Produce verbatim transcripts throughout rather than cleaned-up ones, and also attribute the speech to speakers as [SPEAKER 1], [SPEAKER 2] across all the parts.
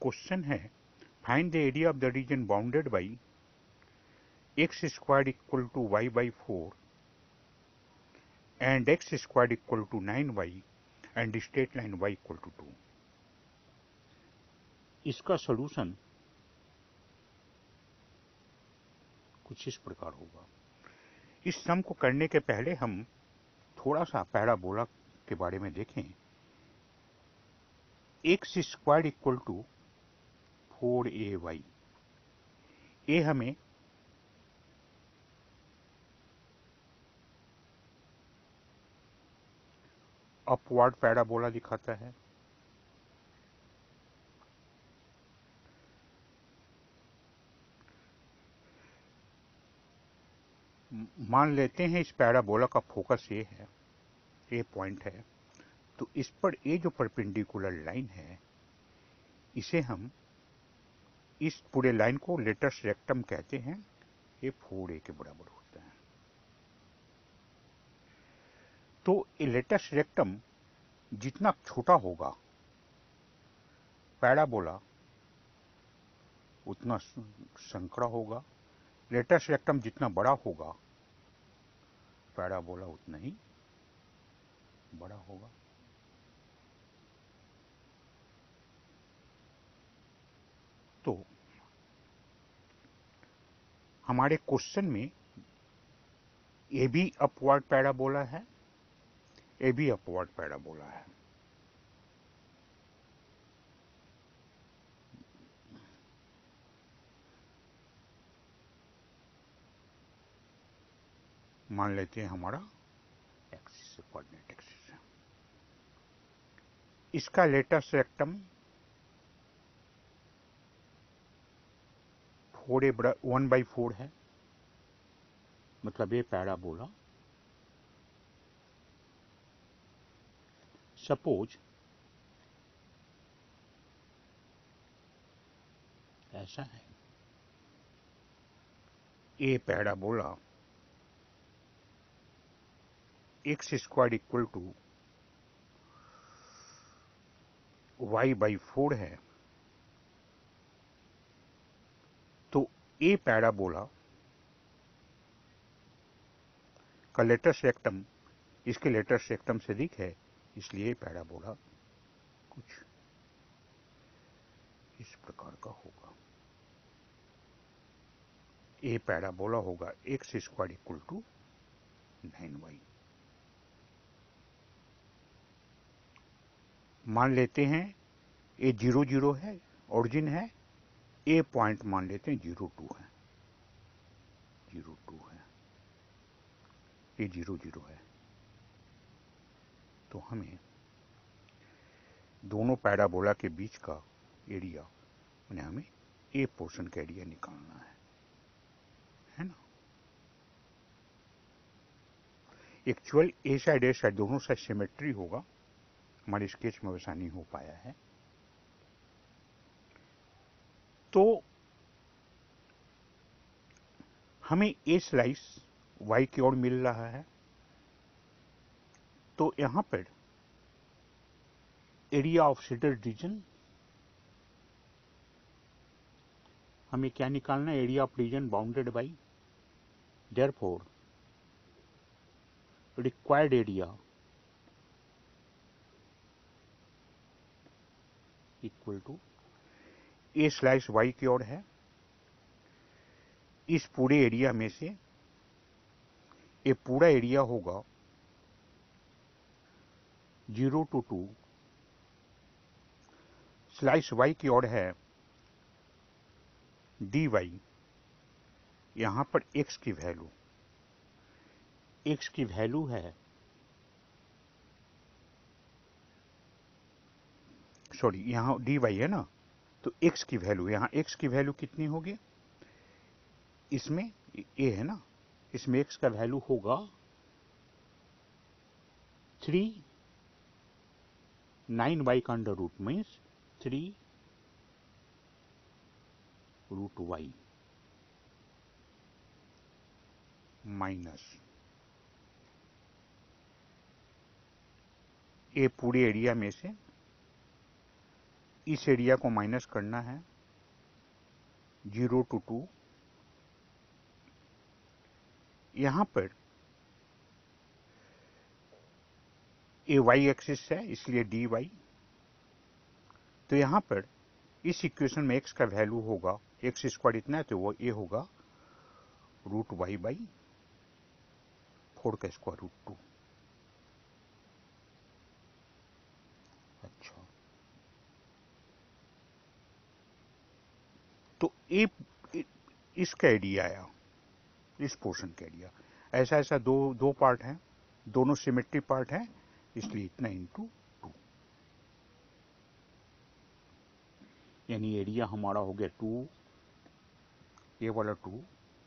[SPEAKER 1] Question है find the area of the region bounded by x square equal to y by four and x square equal to nine y and straight line y equal to two. इसका solution कुछ इस प्रकार होगा। इस सम को करने के पहले हम थोड़ा सा पैराबोला के बारे में देखें। X square equal to four a y, ए हमें अपवर्ड पैराबोला दिखाता है। मान लेते हैं इस पैराबोला का फोकस ए है, ए पॉइंट है, तो इस पर ए जो परपेंडिकुलर लाइन है इसे हम इस पूरे लाइन को लेटस रेक्टम कहते हैं। ये फोर ए के बराबर होता है। तो ये लेटस रेक्टम जितना छोटा होगा पैराबोला उतना संकरा होगा, लेटस रेक्टम जितना बड़ा होगा पैराबोला उतना ही बड़ा होगा। तो हमारे क्वेश्चन में ये भी अपवर्ड पैराबोला है, ये भी अपवर्ड पैराबोला है। मान लेते हैं हमारा एक्सिस कोऑर्डिनेट एक्सिस है। इसका लेटस रेक्टम फोर ए बड़ा वन बाई फोर है, मतलब ये पैराबोला सपोज ऐसा है। ये parabola x square equal to y by four है। तो ए पैराबोला का लेटस रेक्टम इसके लेटस रेक्टम से अधिक है, इसलिए पैराबोला कुछ इस प्रकार का होगा। ए पैराबोला होगा x square equal to nine y. मान लेते हैं ए जीरो जीरो है, ओरिजिन है, ए पॉइंट मान लेते हैं जीरो टू है, जीरो टू है, ए जीरो जीरो है। तो हमें दोनों पैराबोला के बीच का एरिया यानी हमें ए पोर्शन का एरिया निकालना है, है ना। Actual a side a side दोनों साइड सिमेट्री होगा, हमारे स्केच में वैसा नहीं हो पाया है। तो हमें ए स्लाइस वाई की ओर मिल रहा है, तो यहां पर एरिया ऑफ शेडेड रीजन हमें क्या निकालना है, area of region bounded by, therefore required area equal to a slice y की ओर है। इस पूरे एरिया में से ये पूरा एरिया होगा zero to two, slice y की ओर है डी वाई। यहां पर एक्स की वैल्यू एक्स की वैल्यू है, सॉरी यहां डी वाई है ना, तो एक्स की वैल्यू यहां एक्स की वैल्यू कितनी होगी, इसमें ए है ना, इसमें एक्स का वैल्यू होगा थ्री नाइन वाई का under root means three root y minus a पूरे एरिया में से इस एरिया को माइनस करना है जीरो टू टू। यहां पर ए वाई एक्सिस है इसलिए डी वाई। तो यहां पर इस इक्वेशन में एक्स का वैल्यू होगा, एक्स स्क्वायर इतना है तो वो ए होगा रूट वाई बाई फोर का स्क्वायर रूट टू। अच्छा, तो ए इसका एरिया आया, इस पोर्शन का एरिया। ऐसा ऐसा दो दो पार्ट हैं, दोनों सिमेट्रिक पार्ट हैं, इसलिए इतना इंटू टू, यानी एरिया हमारा हो गया टू, ये वाला टू,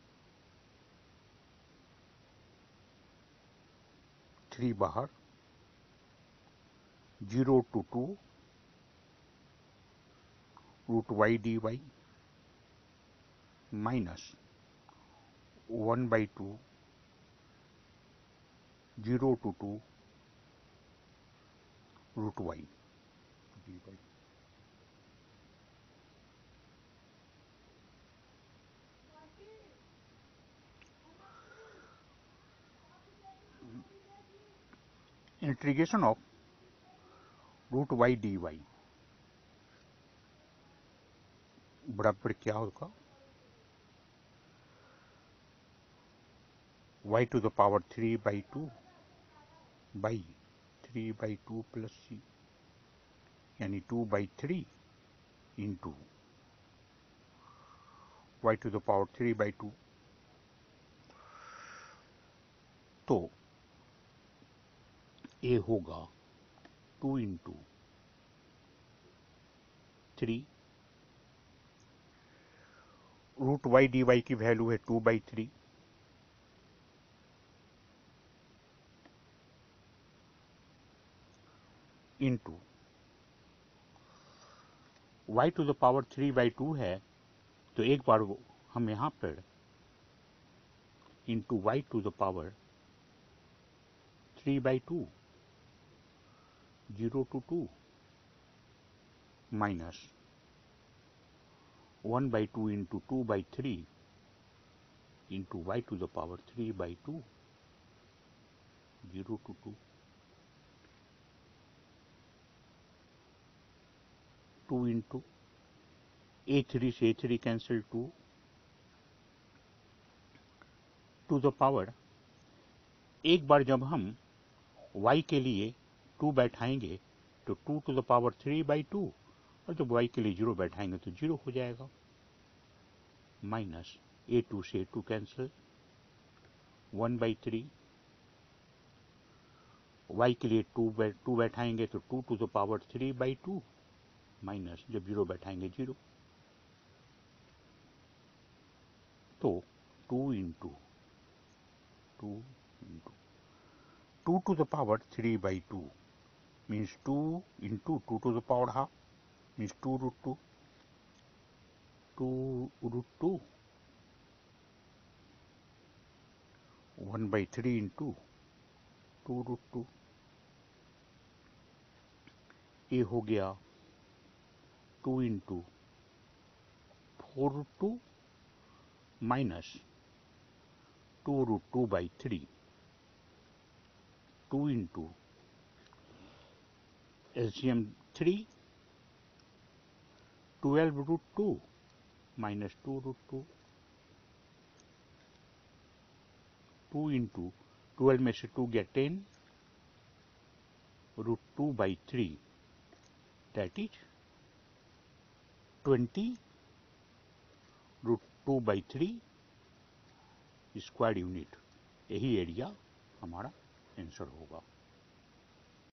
[SPEAKER 1] थ्री बाहर, zero to two root y d y minus one by two zero to two root y d y. Integration of root y d y बराबर क्या होगा, y to the power three by two by three by two plus C, यानी two by three into y to the power three by two. तो a होगा two into three, root y d y की value है two by three, into y to the power three by two है तो एक बार हम यहां पर into y to the power three by two zero to two minus one by two into two by three into y to the power three by two zero to two, two into a three से a three cancel, two to the power, एक बार जब हम y के लिए two बैठाएंगे तो two to the power three by two, और जब y के लिए जीरो बैठाएंगे तो जीरो हो जाएगा, माइनस ए टू से a two cancel, one by three, y के लिए टू टू बैठाएंगे तो two to the power three by two, minus जब जीरो बैठाएंगे जीरो। तो two into two into two to the power three by two means two into two to the power half means two root two, two root two, one by three into two root two. ये हो गया two into four root two minus two root two by three, two into LCM three, twelve root two minus two root two, two into twelve में से two गया ten root two by three, that is twenty root two by three square unit. यही area हमारा answer होगा।